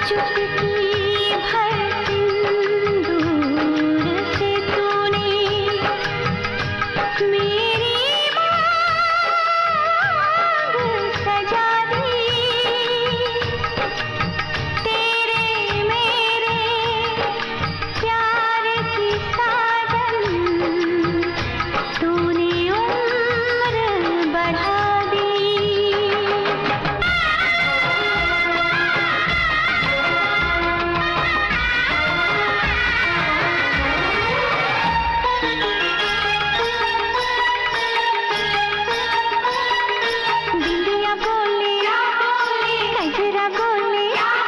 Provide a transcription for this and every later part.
चुटकी भर सिंदूर से तूने मेरी मांग सजा दी। तेरे मेरे प्यार की साजन तूने उम्र बढ़ा दी। बिंदिया बोले गजरा बोले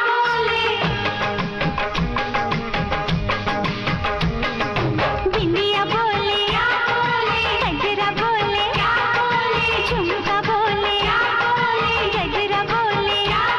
बिंदिया बोले गजरा बोले झुमका बोले गजरा बोले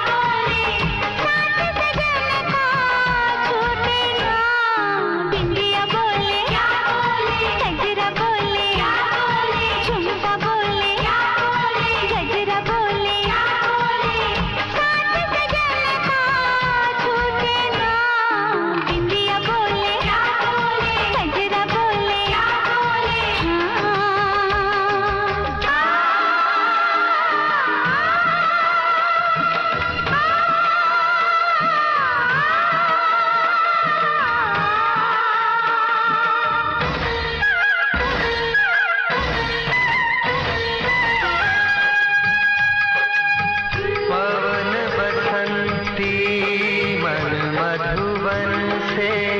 साथ सजन का छूटे ना। बिंदिया बोले गजरा बोले झुमका बोले गजरा बोले साथ सजन का छूटे ना। बिंदिया बोले गजरा बोले पवन बसंती मन मधुबन से